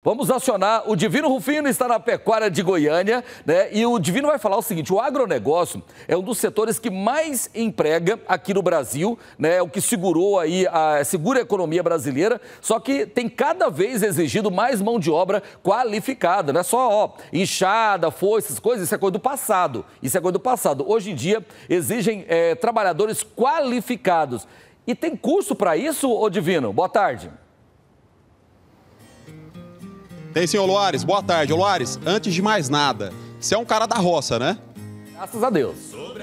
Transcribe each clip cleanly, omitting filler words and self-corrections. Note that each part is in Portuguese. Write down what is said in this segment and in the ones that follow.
Vamos acionar o Divino Rufino, está na pecuária de Goiânia, né? E o Divino vai falar o seguinte: o agronegócio é um dos setores que mais emprega aqui no Brasil, né? O que segurou aí, segura a economia brasileira, só que tem cada vez exigido mais mão de obra qualificada, não é só, enxada, foice, essas coisas, isso é coisa do passado, Hoje em dia exigem trabalhadores qualificados. E tem curso para isso, ô Divino? Boa tarde. Tem sim, Loares. Boa tarde, Loares. Antes de mais nada, você é um cara da roça, né? Graças a Deus.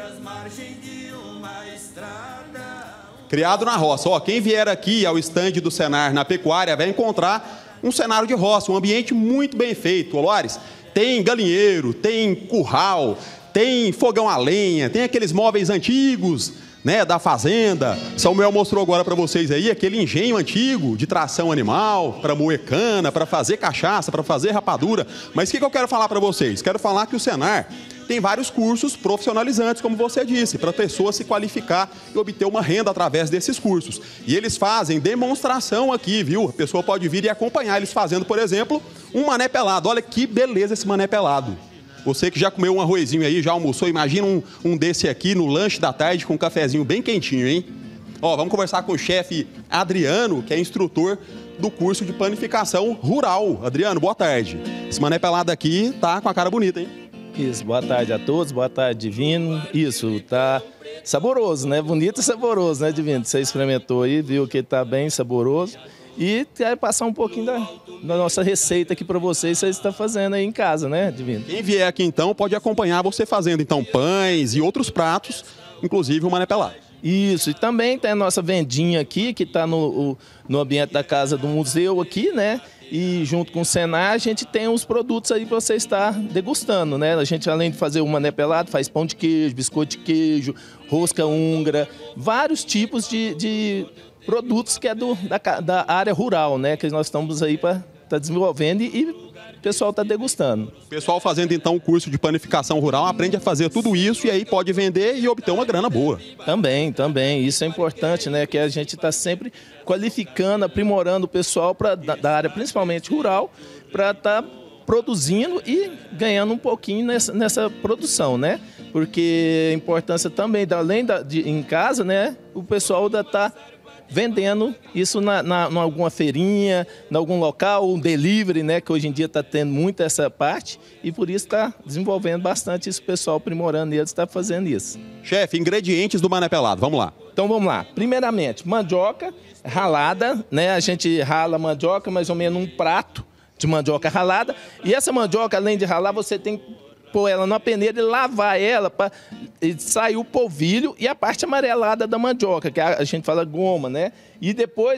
Criado na roça. Quem vier aqui ao estande do Senar na pecuária vai encontrar um cenário de roça, um ambiente muito bem feito, Loares. Tem galinheiro, tem curral, tem fogão a lenha, tem aqueles móveis antigos, né, da fazenda. Samuel mostrou agora para vocês aí aquele engenho antigo de tração animal, para moer cana, para fazer cachaça, para fazer rapadura. Mas o que eu quero falar para vocês? Quero falar que o Senar tem vários cursos profissionalizantes, como você disse, para a pessoa se qualificar e obter uma renda através desses cursos. E eles fazem demonstração aqui, viu? A pessoa pode vir e acompanhar eles fazendo, por exemplo, um mané pelado. Olha que beleza esse mané pelado. Você que já comeu um arrozinho aí, já almoçou, imagina um desse aqui no lanche da tarde com um cafezinho bem quentinho, hein? Vamos conversar com o chefe Adriano, que é instrutor do curso de panificação rural. Adriano, boa tarde. Esse mané pelado aqui tá com a cara bonita, hein? Isso, boa tarde a todos, boa tarde, Divino. Isso, tá saboroso, né? Bonito e saboroso, né, Divino? Você experimentou aí, viu que tá bem saboroso. E quero passar um pouquinho da nossa receita aqui para vocês estão fazendo aí em casa, né, Divino? Quem vier aqui, então, pode acompanhar você fazendo, então, pães e outros pratos, inclusive o mané pelado. Isso, e também tem a nossa vendinha aqui, que está no ambiente da casa do museu aqui, né? E junto com o Senar, a gente tem os produtos aí para você estar degustando, né? A gente, além de fazer o mané pelado, faz pão de queijo, biscoito de queijo, rosca húngara, vários tipos de produtos que é da área rural, né? Que nós estamos aí para estar desenvolvendo e o pessoal está degustando. O pessoal fazendo então o curso de panificação rural aprende a fazer tudo isso e aí pode vender e obter uma grana boa. Também. Isso é importante, né? Que a gente está sempre qualificando, aprimorando o pessoal da área principalmente rural para estar produzindo e ganhando um pouquinho nessa produção, né? Porque a importância também, além em casa, né? O pessoal está vendendo isso em alguma feirinha, em algum local, um delivery, né? Que hoje em dia está tendo muito essa parte e por isso está desenvolvendo bastante isso, o pessoal aprimorando e eles está fazendo isso. Chefe, ingredientes do mané pelado, vamos lá. Então vamos lá. Primeiramente, mandioca ralada, né? A gente rala a mandioca, mais ou menos um prato de mandioca ralada. E essa mandioca, além de ralar, você tem que pôr ela numa peneira e lavar ela para sair o polvilho e a parte amarelada da mandioca, que a gente fala goma, né? E depois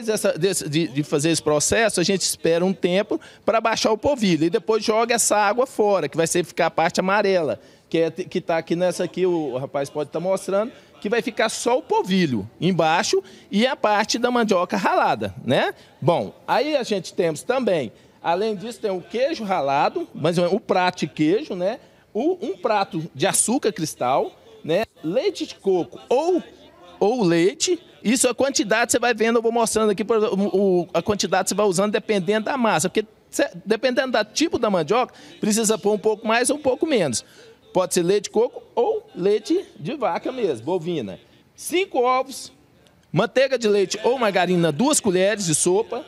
de fazer esse processo, a gente espera um tempo para baixar o polvilho. E depois joga essa água fora, que vai ficar a parte amarela, que está aqui nessa aqui, o rapaz pode estar mostrando, que vai ficar só o polvilho embaixo e a parte da mandioca ralada, né? Bom, aí a gente temos também, além disso, tem o queijo ralado, mas o prato de queijo, né? Um prato de açúcar cristal, né? Leite de coco ou leite. Isso, a quantidade você vai vendo, eu vou mostrando aqui, a quantidade você vai usando dependendo da massa, porque dependendo do tipo da mandioca, precisa pôr um pouco mais ou um pouco menos. Pode ser leite de coco ou leite de vaca mesmo, bovina. 5 ovos, manteiga de leite ou margarina, 2 colheres de sopa,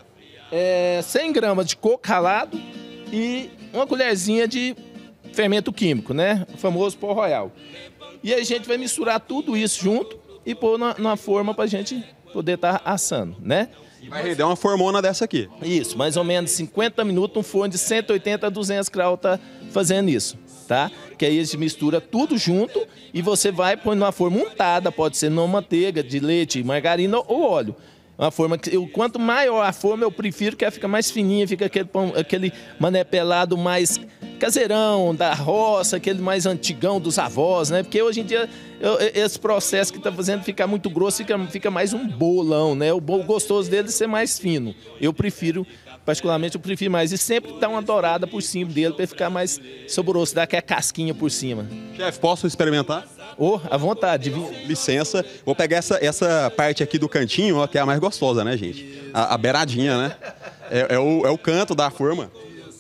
100 gramas de coco ralado e uma colherzinha de fermento químico, né? O famoso pó royal. E a gente vai misturar tudo isso junto e pôr na forma para a gente poder estar assando, né? Vai render uma formona dessa aqui. Isso, mais ou menos 50 minutos, um forno de 180 a 200 graus tá fazendo isso, tá? Que aí a gente mistura tudo junto e você vai pôr numa forma untada, pode ser numa manteiga de leite, margarina ou óleo. Uma forma que, quanto maior a forma, eu prefiro que ela fica mais fininha, fica aquele mané pelado mais caseirão, da roça, aquele mais antigão dos avós, né? Porque hoje em dia, esse processo que está fazendo ficar muito grosso, fica mais um bolão, né? O gostoso dele é ser mais fino. Particularmente, eu prefiro mais. E sempre dá uma dourada por cima dele, para ficar mais saboroso, dar aquela casquinha por cima. Chefe, posso experimentar? À vontade. Licença, vou pegar essa parte aqui do cantinho, ó, que é a mais gostosa, né, gente? A beiradinha, né? É o canto da forma.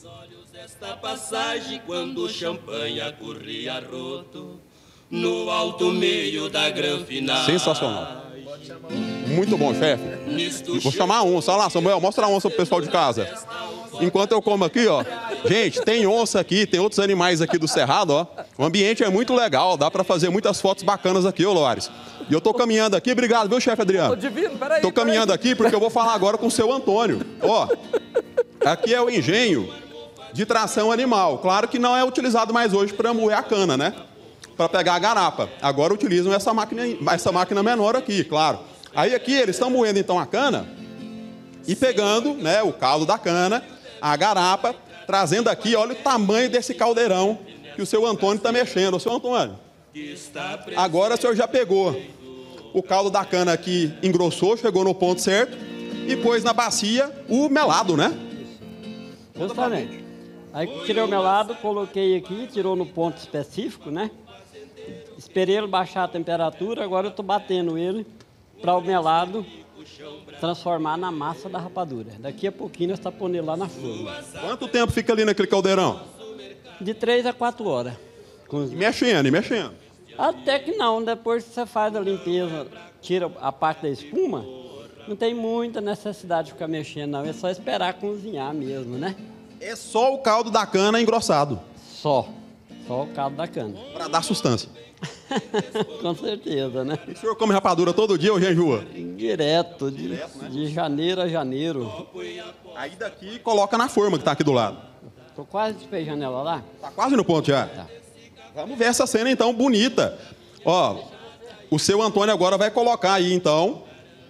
Esta passagem quando o champanhe corria roto no alto meio da grande final. Sensacional. Muito bom, chefe. Vou chamar a onça. Olha lá, Samuel, mostra a onça pro pessoal de casa. Enquanto eu como aqui, ó. Gente, tem onça aqui, tem outros animais aqui do Cerrado, ó. O ambiente é muito legal, dá pra fazer muitas fotos bacanas aqui, ô Lores. E eu tô caminhando aqui, obrigado, viu, chefe Adriano? Tô caminhando aqui porque eu vou falar agora com o seu Antônio. Ó, aqui é o engenho de tração animal. Claro que não é utilizado mais hoje para moer a cana, né? Para pegar a garapa. Agora utilizam essa máquina menor aqui, claro. Aí aqui eles estão moendo então a cana e pegando, né, o caldo da cana, a garapa, trazendo aqui, olha o tamanho desse caldeirão que o seu Antônio está mexendo. O seu Antônio, agora o senhor já pegou o caldo da cana aqui, engrossou, chegou no ponto certo e pôs na bacia o melado, né? Justamente. Aí tirei o melado, coloquei aqui, tirou no ponto específico, né? Esperei ele baixar a temperatura, agora eu estou batendo ele para o melado transformar na massa da rapadura. Daqui a pouquinho nós estamos pondo ele lá na forma. Quanto tempo fica ali naquele caldeirão? De 3 a 4 horas. E mexendo, e mexendo. Até que não, depois que você faz a limpeza, tira a parte da espuma, não tem muita necessidade de ficar mexendo, não. É só esperar cozinhar mesmo, né? É só o caldo da cana engrossado. Só o caldo da cana. Para dar sustância. Com certeza, né? E o senhor come rapadura todo dia ou jejua? Direto, de janeiro a janeiro. Aí daqui coloca na forma que está aqui do lado. Tô quase despejando ela lá. Tá quase no ponto já? Tá. Vamos ver essa cena então bonita. Ó, o seu Antônio agora vai colocar aí então,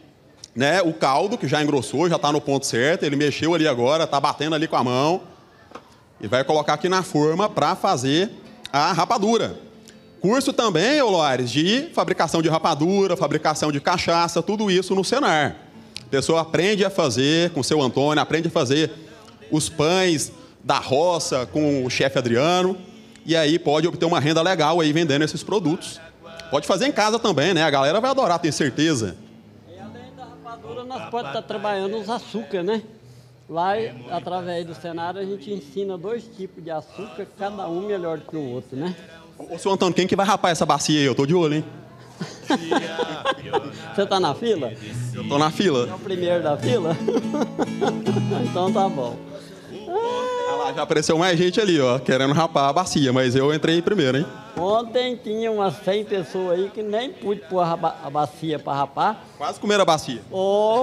né, o caldo que já engrossou, já está no ponto certo. Ele mexeu ali agora, tá batendo ali com a mão. E vai colocar aqui na forma para fazer a rapadura. Curso também, ô Lores, de fabricação de rapadura, fabricação de cachaça, tudo isso no Senar. A pessoa aprende a fazer com o seu Antônio, aprende a fazer os pães da roça com o chefe Adriano. E aí pode obter uma renda legal aí vendendo esses produtos. Pode fazer em casa também, né? A galera vai adorar, tenho certeza. E além da rapadura, nós podemos estar trabalhando os açúcar, né? Lá, através do Senar, a gente ensina 2 tipos de açúcar, cada um melhor que o outro, né? Ô, seu Antônio, quem que vai rapar essa bacia aí? Eu tô de olho, hein? Você tá na fila? Eu tô na fila. É o primeiro da fila? Então tá bom. Ah lá, já apareceu mais gente ali, ó, querendo rapar a bacia, mas eu entrei primeiro, hein? Ontem tinha umas 100 pessoas aí que nem pude pôr a bacia para rapar. Quase comeram a bacia. Oh.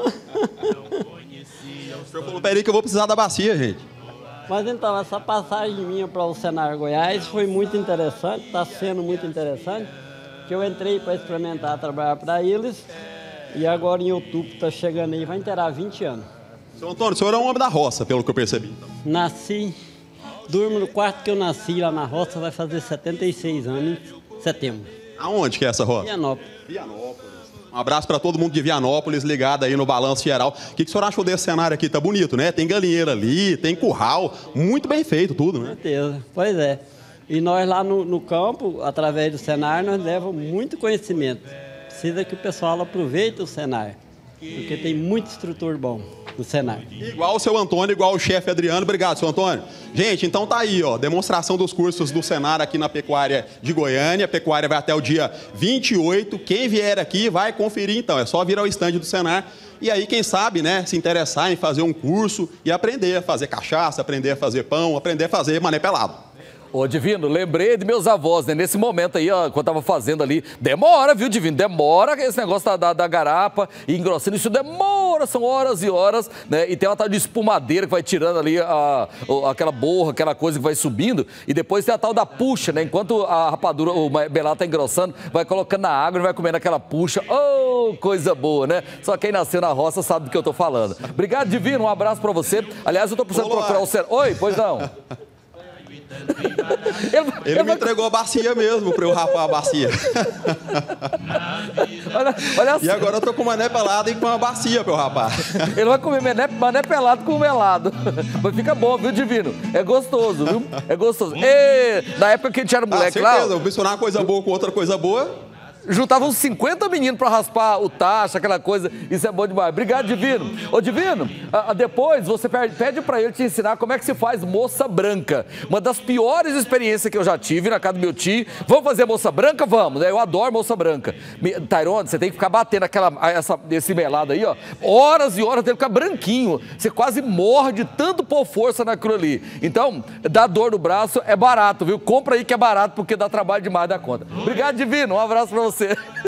O senhor falou, peraí que eu vou precisar da bacia, gente. Mas então, essa passagem minha para o Senar Goiás foi muito interessante, está sendo muito interessante, que eu entrei para experimentar trabalhar para eles e agora em outubro está chegando aí, vai inteirar 20 anos. Seu Antônio, o senhor é um homem da roça, pelo que eu percebi. Então. Nasci, durmo no quarto que eu nasci lá na roça, vai fazer 76 anos em setembro. Aonde que é essa roça? Vianópolis. Vianópolis. Um abraço para todo mundo de Vianópolis, ligado aí no Balanço Geral. O que o senhor achou desse cenário aqui? Tá bonito, né? Tem galinheiro ali, tem curral, muito bem feito tudo, né? Com certeza, pois é. E nós lá no campo, através do Senar, nós levamos muito conhecimento. Precisa que o pessoal aproveite o Senar, porque tem muito instrutor bom no Senar. Igual o seu Antônio, igual o chefe Adriano. Obrigado, seu Antônio. Gente, então tá aí, ó, demonstração dos cursos do Senar aqui na Pecuária de Goiânia. A pecuária vai até o dia 28. Quem vier aqui vai conferir, então. É só vir ao estande do Senar. E aí, quem sabe, né, se interessar em fazer um curso e aprender a fazer cachaça, aprender a fazer pão, aprender a fazer mané pelado. Ô, Divino, lembrei de meus avós, né? Nesse momento aí, ó, quando eu tava fazendo ali, demora, viu, Divino? Demora esse negócio da garapa e engrossando, isso demora, são horas e horas, né? E tem uma tal de espumadeira que vai tirando ali aquela borra, aquela coisa que vai subindo, e depois tem a tal da puxa, né? Enquanto a rapadura, o melado tá engrossando, vai colocando na água e vai comendo aquela puxa. Oh, coisa boa, né? Só quem nasceu na roça sabe do que eu tô falando. Obrigado, Divino, um abraço pra você. Aliás, eu tô precisando procurar o Senar. Oi, pois não. Ele me entregou a bacia mesmo para eu rapar a bacia. Olha e agora eu tô com mané pelado e com uma bacia para eu rapar. Ele vai comer mané pelado com melado. Mas fica bom, viu, Divino? É gostoso, viu? É gostoso. E, na época que a gente era moleque lá... certeza, vou misturar uma coisa boa com outra coisa boa. Juntava uns 50 meninos para raspar o tacho, aquela coisa. Isso é bom demais. Obrigado, Divino. Ô, Divino, depois você pede para ele te ensinar como é que se faz moça branca. Uma das piores experiências que eu já tive na casa do meu tio. Vamos fazer moça branca? Vamos, né? Eu adoro moça branca. Tairone, você tem que ficar batendo esse melado aí, ó. Horas e horas, tem que ficar branquinho. Você quase morre de tanto pôr força naquilo ali. Então, dá dor no braço, é barato, viu? Compra aí que é barato, porque dá trabalho demais da conta. Obrigado, Divino. Um abraço para você.